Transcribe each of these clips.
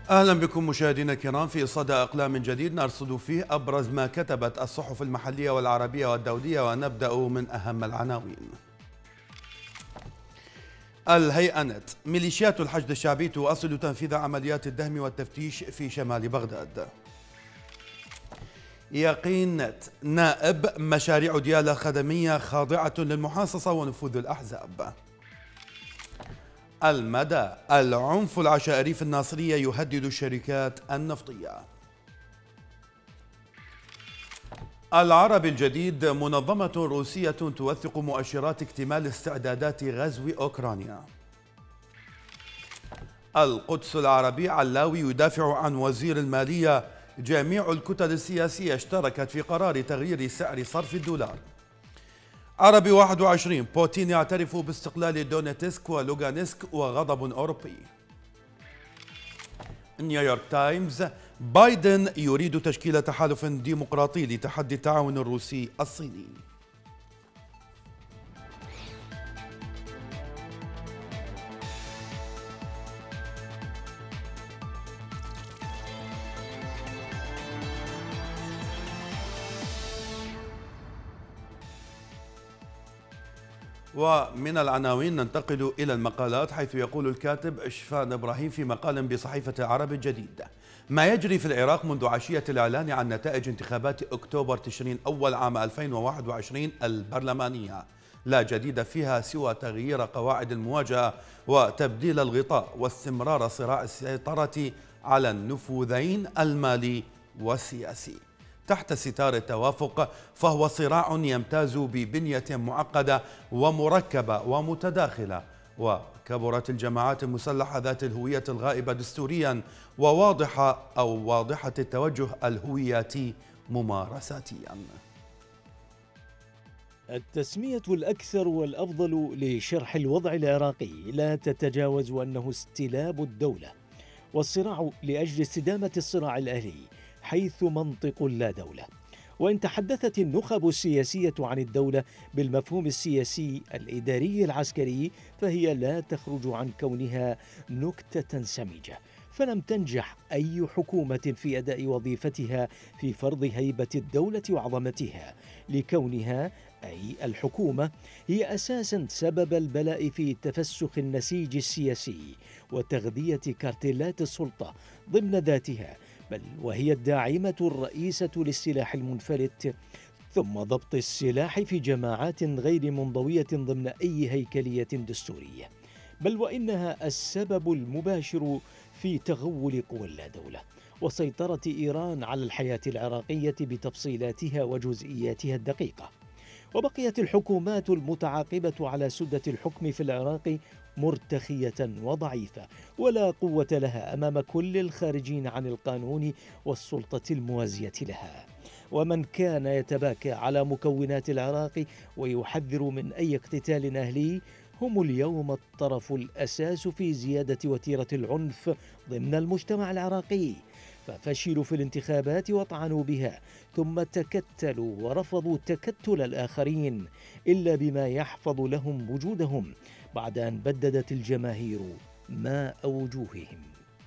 أهلا بكم مشاهدينا الكرام في صدى أقلام جديد نرصد فيه أبرز ما كتبت الصحف المحلية والعربية والدولية، ونبدأ من أهم العناوين. الهيئة ميليشيات الحشد الشعبي تواصل تنفيذ عمليات الدهم والتفتيش في شمال بغداد. يقين نائب مشاريع ديالى خدمية خاضعة للمحاصصة ونفوذ الأحزاب. المدى العنف العشائري في الناصرية يهدد الشركات النفطية. العرب الجديد منظمة روسية توثق مؤشرات اكتمال استعدادات غزو أوكرانيا. القدس العربي علاوي يدافع عن وزير المالية. جميع الكتل السياسية اشتركت في قرار تغيير سعر صرف الدولار. عربي 21 بوتين يعترف باستقلال دونيتسك ولوغانسك وغضب أوروبي. نيويورك تايمز بايدن يريد تشكيل تحالف ديمقراطي لتحدي التعاون الروسي الصيني. ومن العناوين ننتقل إلى المقالات، حيث يقول الكاتب شفان إبراهيم في مقال بصحيفة العرب الجديد: ما يجري في العراق منذ عشية الإعلان عن نتائج انتخابات أكتوبر تشرين أول عام 2021 البرلمانية لا جديد فيها سوى تغيير قواعد المواجهة وتبديل الغطاء واستمرار صراع السيطرة على النفوذين المالي والسياسي تحت ستار التوافق، فهو صراع يمتاز ببنية معقدة ومركبة ومتداخلة، وكبرت الجماعات المسلحة ذات الهوية الغائبة دستوريا واضحة التوجه الهوياتي ممارساتيا. التسمية الأكثر والأفضل لشرح الوضع العراقي لا تتجاوز أنه استلاب الدولة والصراع لأجل استدامة الصراع الأهلي، حيث منطق لا دولة. وإن تحدثت النخب السياسية عن الدولة بالمفهوم السياسي الإداري العسكري، فهي لا تخرج عن كونها نكتة سمجة، فلم تنجح أي حكومة في أداء وظيفتها في فرض هيبة الدولة وعظمتها، لكونها أي الحكومة هي أساساً سبب البلاء في تفسخ النسيج السياسي وتغذية كارتيلات السلطة ضمن ذاتها، بل وهي الداعمة الرئيسة للسلاح المنفلت، ثم ضبط السلاح في جماعات غير منضوية ضمن أي هيكلية دستورية، بل وإنها السبب المباشر في تغول قوى اللادولة وسيطرة إيران على الحياة العراقية بتفصيلاتها وجزئياتها الدقيقة. وبقيت الحكومات المتعاقبة على سدة الحكم في العراق مرتخية وضعيفة، ولا قوة لها أمام كل الخارجين عن القانون والسلطة الموازية لها. ومن كان يتباكى على مكونات العراق ويحذر من أي اقتتال أهلي هم اليوم الطرف الأساس في زيادة وتيرة العنف ضمن المجتمع العراقي، ففشلوا في الانتخابات وطعنوا بها، ثم تكتلوا ورفضوا تكتل الآخرين إلا بما يحفظ لهم وجودهم بعد أن بددت الجماهير ماء وجوههم.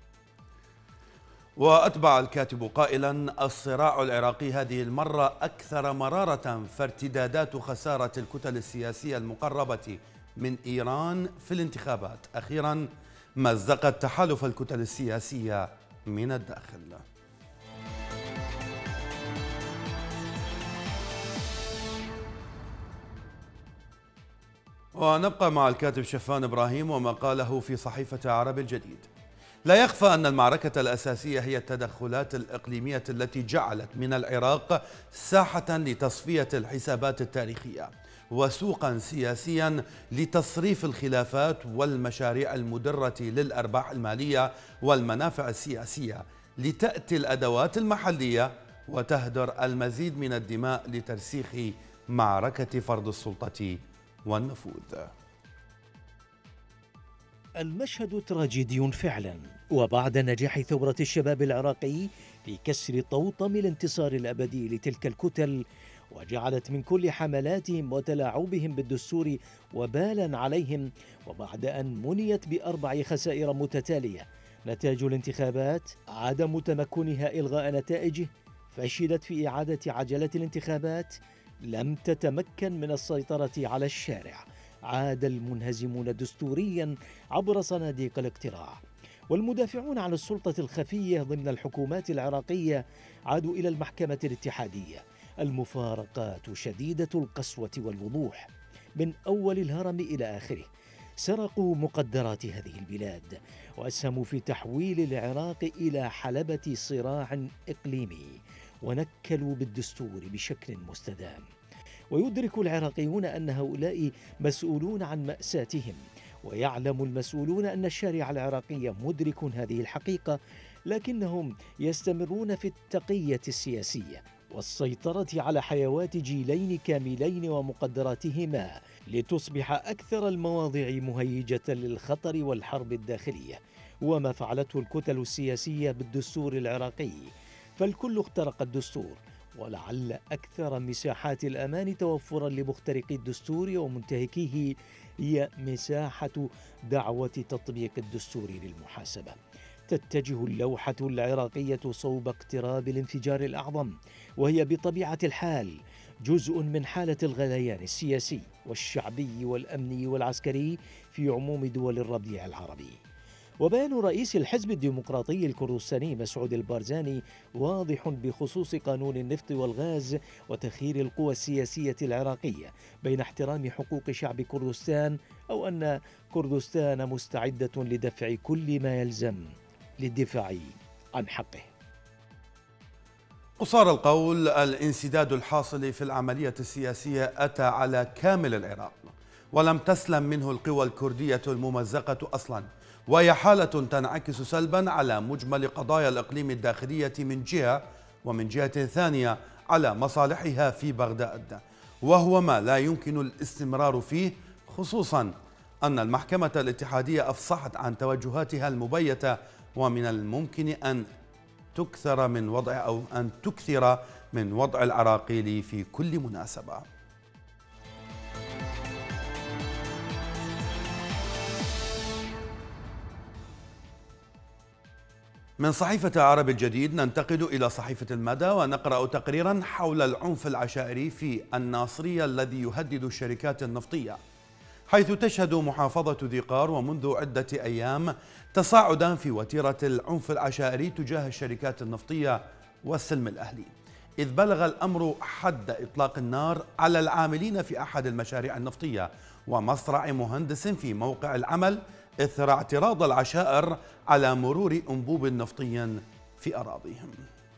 وأتبع الكاتب قائلا: الصراع العراقي هذه المرة أكثر مرارة، فارتدادات خسارة الكتل السياسية المقربة من إيران في الانتخابات أخيرا مزقت تحالف الكتل السياسية من الداخل. ونبقى مع الكاتب شفان إبراهيم وما قاله في صحيفة عرب الجديد: لا يخفى أن المعركة الأساسية هي التدخلات الإقليمية التي جعلت من العراق ساحة لتصفية الحسابات التاريخية وسوقا سياسيا لتصريف الخلافات والمشاريع المدرة للأرباح المالية والمنافع السياسية، لتأتي الأدوات المحلية وتهدر المزيد من الدماء لترسيخ معركة فرض السلطة والنفوذ. المشهد تراجيدي فعلا، وبعد نجاح ثورة الشباب العراقي في كسر طوطم الانتصار الأبدي لتلك الكتل، وجعلت من كل حملاتهم وتلاعبهم بالدستور وبالا عليهم، وبعد أن منيت ب4 خسائر متتالية نتائج الانتخابات، عدم تمكنها إلغاء نتائجه، فشلت في إعادة عجلة الانتخابات، لم تتمكن من السيطرة على الشارع، عاد المنهزمون دستوريا عبر صناديق الاقتراع. والمدافعون عن السلطة الخفية ضمن الحكومات العراقية عادوا إلى المحكمة الاتحادية. المفارقات شديدة القسوة والوضوح، من أول الهرم إلى آخره. سرقوا مقدرات هذه البلاد وأسهموا في تحويل العراق إلى حلبة صراع إقليمي، ونكلوا بالدستور بشكل مستدام. ويدرك العراقيون أن هؤلاء مسؤولون عن مأساتهم، ويعلم المسؤولون أن الشارع العراقي مدرك هذه الحقيقة، لكنهم يستمرون في التقية السياسية والسيطرة على حيوات جيلين كاملين ومقدراتهما، لتصبح أكثر المواضع مهيجة للخطر والحرب الداخلية. وما فعلته الكتل السياسية بالدستور العراقي، فالكل اخترق الدستور، ولعل أكثر مساحات الأمان توفرا لمخترقي الدستور ومنتهكيه هي مساحة دعوة تطبيق الدستور للمحاسبة. تتجه اللوحة العراقية صوب اقتراب الانفجار الأعظم، وهي بطبيعة الحال جزء من حالة الغليان السياسي والشعبي والأمني والعسكري في عموم دول الربيع العربي. وبيان رئيس الحزب الديمقراطي الكردستاني مسعود البارزاني واضح بخصوص قانون النفط والغاز وتخيير القوى السياسية العراقية بين احترام حقوق شعب كردستان، أو أن كردستان مستعدة لدفع كل ما يلزم للدفاع عن حقه. قصار القول، الانسداد الحاصل في العملية السياسية أتى على كامل العراق، ولم تسلم منه القوى الكردية الممزقة أصلا، وهي حالة تنعكس سلبا على مجمل قضايا الإقليم الداخلية من جهة، ومن جهة ثانية على مصالحها في بغداد، وهو ما لا يمكن الاستمرار فيه، خصوصا أن المحكمة الاتحادية أفصحت عن توجهاتها المبيتة، ومن الممكن أن تكثر من وضع العراقيل في كل مناسبة. من صحيفة عرب الجديد ننتقل إلى صحيفة المدى، ونقرأ تقريرا حول العنف العشائري في الناصرية الذي يهدد الشركات النفطية، حيث تشهد محافظة ذي قار ومنذ عدة أيام تصاعدا في وتيرة العنف العشائري تجاه الشركات النفطية والسلم الأهلي، إذ بلغ الأمر حد إطلاق النار على العاملين في أحد المشاريع النفطية ومصرع مهندس في موقع العمل، إثر اعتراض العشائر على مرور أنبوب نفطي في أراضيهم.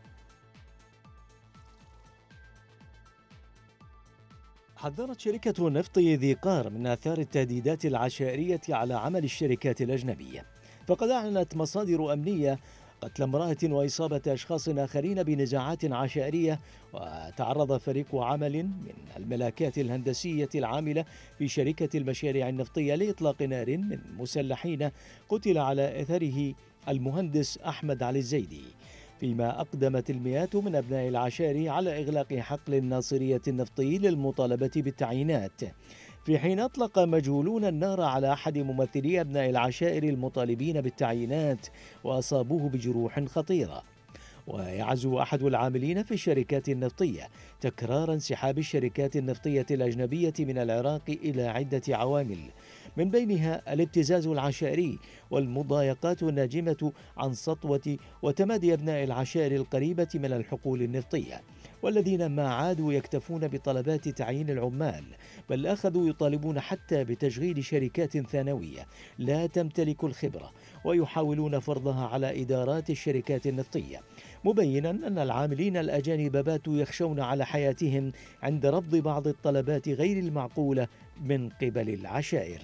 حذرت شركة نفط ذي قار من آثار التهديدات العشائرية على عمل الشركات الأجنبية، فقد أعلنت مصادر أمنية قتل امرأة وإصابة أشخاص آخرين بنزاعات عشائرية. وتعرض فريق عمل من الملاكات الهندسية العاملة في شركة المشاريع النفطية لإطلاق نار من مسلحين قتل على أثره المهندس أحمد علي الزيدي، فيما أقدمت المئات من أبناء العشائر على إغلاق حقل الناصرية النفطي للمطالبة بالتعيينات، في حين أطلق مجهولون النار على أحد ممثلي أبناء العشائر المطالبين بالتعيينات وأصابوه بجروح خطيرة. ويعزو أحد العاملين في الشركات النفطية تكرار انسحاب الشركات النفطية الأجنبية من العراق إلى عدة عوامل، من بينها الابتزاز العشائري والمضايقات الناجمة عن سطوة وتمادي أبناء العشائر القريبة من الحقول النفطية، والذين ما عادوا يكتفون بطلبات تعيين العمال، بل أخذوا يطالبون حتى بتشغيل شركات ثانوية لا تمتلك الخبرة ويحاولون فرضها على إدارات الشركات النفطية، مبينا أن العاملين الأجانب باتوا يخشون على حياتهم عند رفض بعض الطلبات غير المعقولة من قبل العشائر.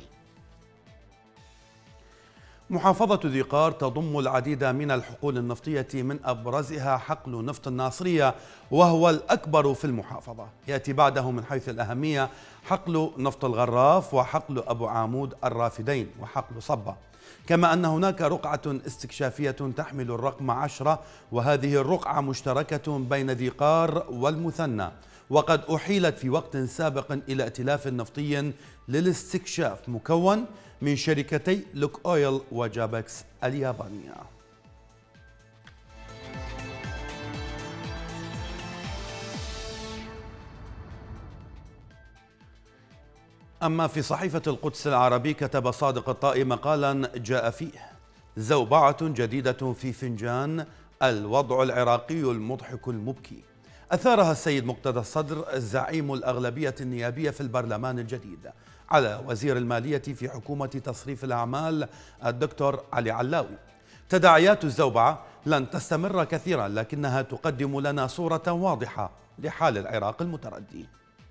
محافظة ذي قار تضم العديد من الحقول النفطية، من أبرزها حقل نفط الناصرية وهو الأكبر في المحافظة، يأتي بعده من حيث الأهمية حقل نفط الغراف وحقل أبو عامود الرافدين وحقل صبة، كما أن هناك رقعة استكشافية تحمل الرقم 10، وهذه الرقعة مشتركة بين ذي قار والمثنى، وقد أحيلت في وقت سابق إلى ائتلاف نفطي للاستكشاف مكون من شركتي لوك أويل وجابكس اليابانية. أما في صحيفة القدس العربي كتب صادق الطائي مقالا جاء فيه: زوبعة جديدة في فنجان، الوضع العراقي المضحك المبكي. أثارها السيد مقتدى الصدر زعيم الأغلبية النيابية في البرلمان الجديد على وزير المالية في حكومة تصريف الأعمال الدكتور علي علاوي. تداعيات الزوبعة لن تستمر كثيرا، لكنها تقدم لنا صورة واضحة لحال العراق المتردي.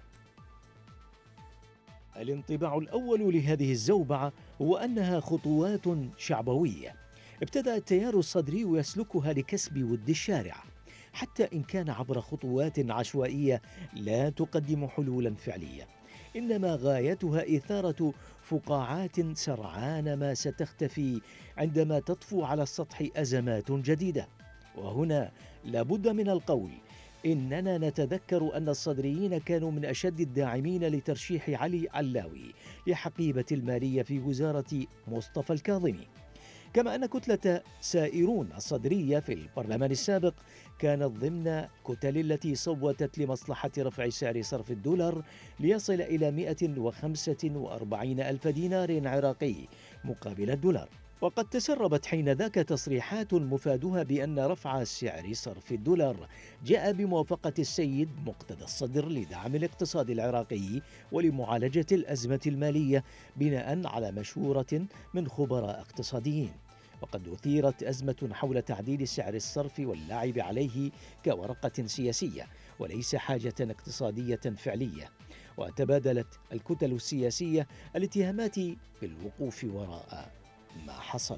الانطباع الأول لهذه الزوبعة هو أنها خطوات شعبوية ابتدأ التيار الصدري يسلكها لكسب ود الشارع، حتى إن كان عبر خطوات عشوائية لا تقدم حلولا فعلية، إنما غايتها إثارة فقاعات سرعان ما ستختفي عندما تطفو على السطح أزمات جديدة. وهنا لابد من القول إننا نتذكر أن الصدريين كانوا من أشد الداعمين لترشيح علي علاوي لحقيبة المالية في وزارة مصطفى الكاظمي، كما أن كتلة سائرون الصدرية في البرلمان السابق كانت ضمن كتل التي صوتت لمصلحة رفع سعر صرف الدولار ليصل إلى 145 ألف دينار عراقي مقابل الدولار. وقد تسربت حينذاك تصريحات مفادها بأن رفع سعر صرف الدولار جاء بموافقة السيد مقتدى الصدر لدعم الاقتصاد العراقي ولمعالجة الأزمة المالية بناء على مشورة من خبراء اقتصاديين. وقد أثيرت أزمة حول تعديل سعر الصرف واللعب عليه كورقة سياسية وليس حاجة اقتصادية فعلية، وتبادلت الكتل السياسية الاتهامات بالوقوف وراء ما حصل.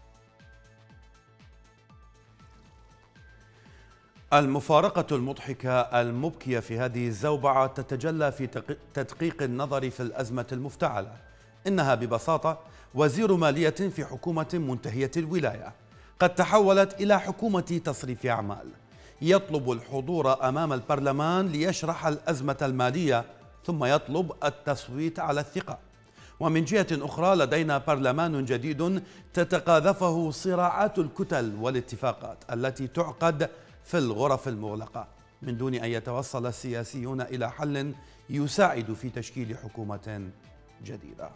المفارقة المضحكة المبكية في هذه الزوبعة تتجلى في تدقيق النظر في الأزمة المفتعلة. إنها ببساطة وزير مالية في حكومة منتهية الولاية قد تحولت إلى حكومة تصريف أعمال، يطلب الحضور أمام البرلمان ليشرح الأزمة المالية ثم يطلب التصويت على الثقة. ومن جهة أخرى لدينا برلمان جديد تتقاذفه صراعات الكتل والاتفاقات التي تعقد في الغرف المغلقة من دون أن يتوصل السياسيون إلى حل يساعد في تشكيل حكومة جديدة.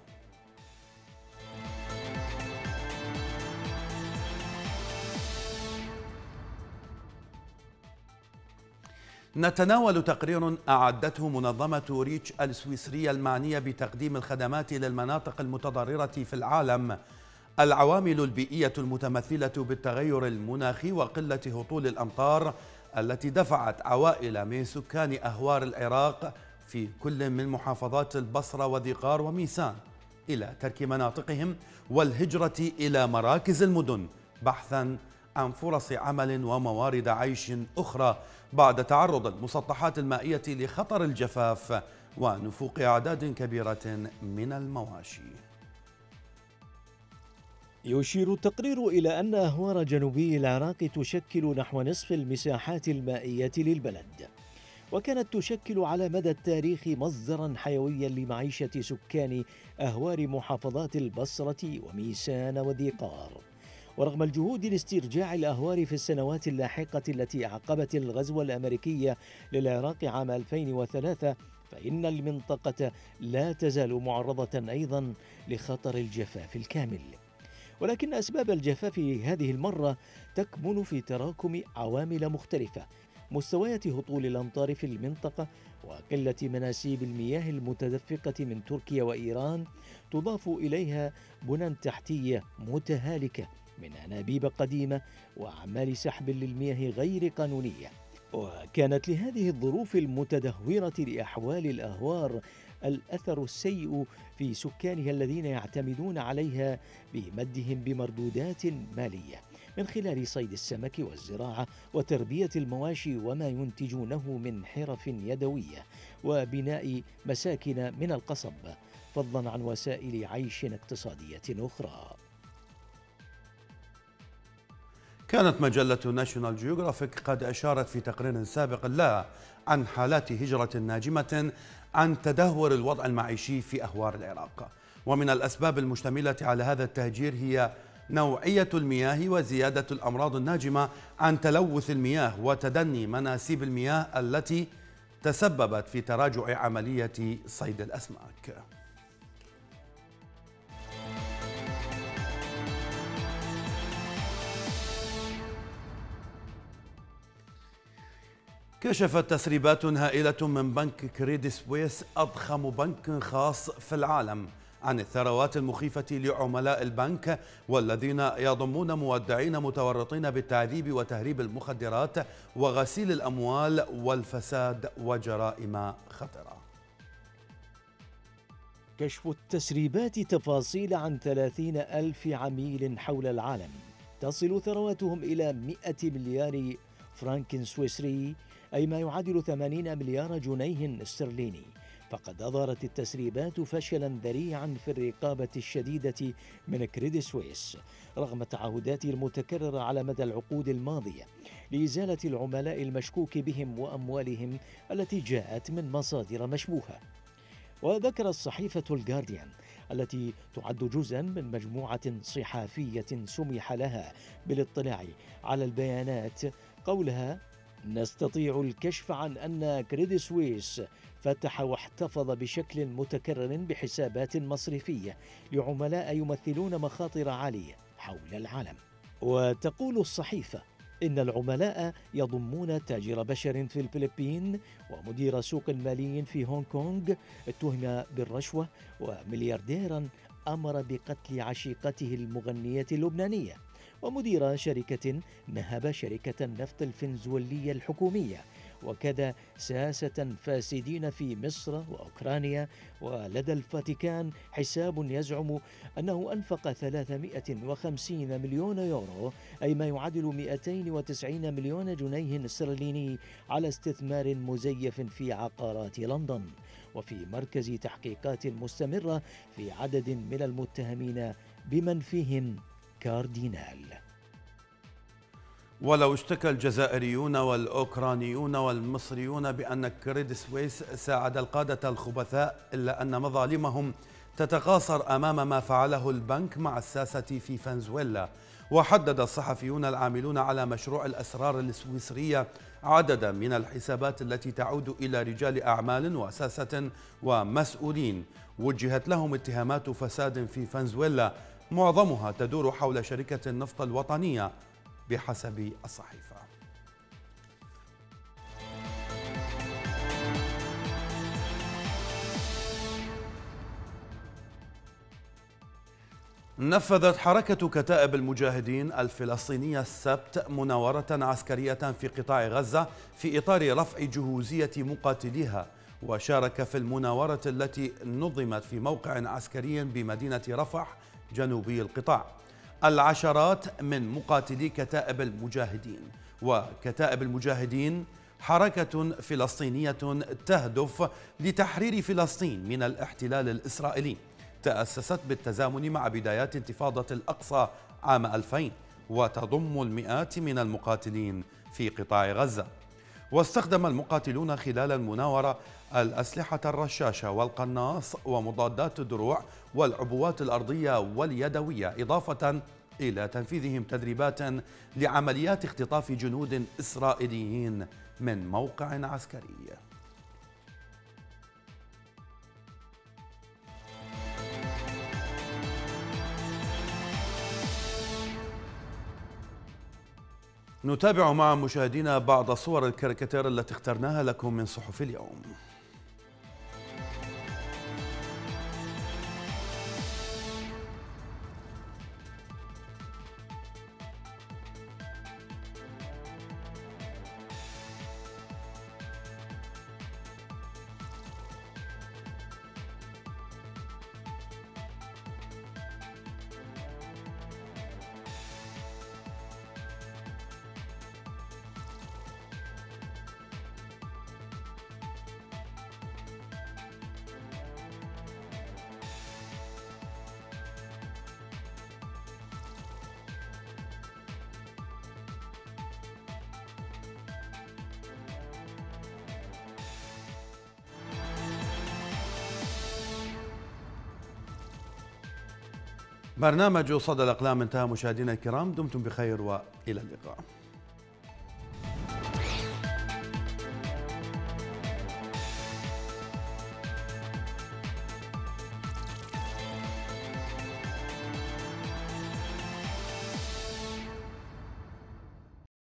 نتناول تقرير أعدته منظمة ريتش السويسرية المعنية بتقديم الخدمات للمناطق المتضررة في العالم العوامل البيئية المتمثلة بالتغير المناخي وقلة هطول الأمطار التي دفعت عوائل من سكان أهوار العراق في كل من محافظات البصرة وذقار وميسان إلى ترك مناطقهم والهجرة إلى مراكز المدن بحثا عن فرص عمل وموارد عيش أخرى بعد تعرض المسطحات المائية لخطر الجفاف ونفوق أعداد كبيرة من المواشي. يشير التقرير إلى أن أهوار جنوبي العراق تشكل نحو نصف المساحات المائية للبلد، وكانت تشكل على مدى التاريخ مصدرا حيويا لمعيشة سكان أهوار محافظات البصرة وميسان وذقار. ورغم الجهود لاسترجاع الأهوار في السنوات اللاحقة التي أعقبت الغزو الأمريكي للعراق عام 2003، فإن المنطقة لا تزال معرضة أيضا لخطر الجفاف الكامل. ولكن أسباب الجفاف هذه المرة تكمن في تراكم عوامل مختلفة: مستويات هطول الأمطار في المنطقة، وقلة مناسيب المياه المتدفقة من تركيا وإيران، تضاف إليها بنى تحتية متهالكة من أنابيب قديمة وأعمال سحب للمياه غير قانونية. وكانت لهذه الظروف المتدهورة لأحوال الأهوار الأثر السيء في سكانها الذين يعتمدون عليها بمدهم بمردودات مالية من خلال صيد السمك والزراعة وتربية المواشي وما ينتجونه من حرف يدوية وبناء مساكن من القصب، فضلا عن وسائل عيش اقتصادية أخرى. كانت مجلة ناشونال جيوغرافيك قد أشارت في تقرير سابق لها عن حالات هجرة ناجمة عن تدهور الوضع المعيشي في أهوار العراق، ومن الأسباب المشتملة على هذا التهجير هي نوعية المياه وزيادة الأمراض الناجمة عن تلوث المياه وتدني مناسيب المياه التي تسببت في تراجع عملية صيد الأسماك. كشفت تسريبات هائلة من بنك كريدي سويس أضخم بنك خاص في العالم عن الثروات المخيفة لعملاء البنك والذين يضمون مودعين متورطين بالتعذيب وتهريب المخدرات وغسيل الأموال والفساد وجرائم خطرة. كشف التسريبات تفاصيل عن 30 ألف عميل حول العالم تصل ثرواتهم إلى 100 مليار فرنك سويسري، أي ما يعادل 80 مليار جنيه استرليني. فقد أظهرت التسريبات فشلا ذريعا في الرقابة الشديدة من كريدي سويس رغم تعهداته المتكررة على مدى العقود الماضية لإزالة العملاء المشكوك بهم وأموالهم التي جاءت من مصادر مشبوهة. وذكرت صحيفة الجارديان التي تعد جزءا من مجموعة صحافية سمح لها بالاطلاع على البيانات قولها: نستطيع الكشف عن أن كريدي سويس فتح واحتفظ بشكل متكرر بحسابات مصرفية لعملاء يمثلون مخاطر عالية حول العالم. وتقول الصحيفة إن العملاء يضمون تاجر بشر في الفلبين ومدير سوق مالي في هونغ كونغ اتهم بالرشوة، ومليارديرا أمر بقتل عشيقته المغنية اللبنانية، ومدير شركة نهب شركة النفط الفنزويلية الحكومية، وكذا ساسة فاسدين في مصر وأوكرانيا. ولدى الفاتيكان حساب يزعم أنه أنفق 350 مليون يورو، أي ما يعادل 290 مليون جنيه استرليني، على استثمار مزيف في عقارات لندن. وفي مركز تحقيقات مستمرة في عدد من المتهمين بمن فيهم كاردينال. ولو اشتكى الجزائريون والأوكرانيون والمصريون بأن كريدي سويس ساعد القادة الخبثاء، إلا أن مظالمهم تتقاصر أمام ما فعله البنك مع الساسة في فنزويلا. وحدد الصحفيون العاملون على مشروع الأسرار السويسرية عددا من الحسابات التي تعود إلى رجال أعمال وساسة ومسؤولين وجهت لهم اتهامات فساد في فنزويلا، معظمها تدور حول شركة النفط الوطنية بحسب الصحيفة. نفذت حركة كتائب المجاهدين الفلسطينية السبت مناورة عسكرية في قطاع غزة في إطار رفع جهوزية مقاتليها. وشارك في المناورة التي نظمت في موقع عسكري بمدينة رفح جنوبي القطاع العشرات من مقاتلي كتائب المجاهدين. وكتائب المجاهدين حركة فلسطينية تهدف لتحرير فلسطين من الاحتلال الإسرائيلي، تأسست بالتزامن مع بدايات انتفاضة الأقصى عام 2000، وتضم المئات من المقاتلين في قطاع غزة. واستخدم المقاتلون خلال المناورة الأسلحة الرشاشة والقناص ومضادات الدروع والعبوات الأرضية واليدوية، إضافة إلى تنفيذهم تدريبات لعمليات اختطاف جنود إسرائيليين من موقع عسكري. نتابع مع مشاهدينا بعض صور الكاريكاتير التي اخترناها لكم من صحف اليوم. برنامج صدى الأقلام انتهى. مشاهدينا الكرام، دمتم بخير وإلى اللقاء.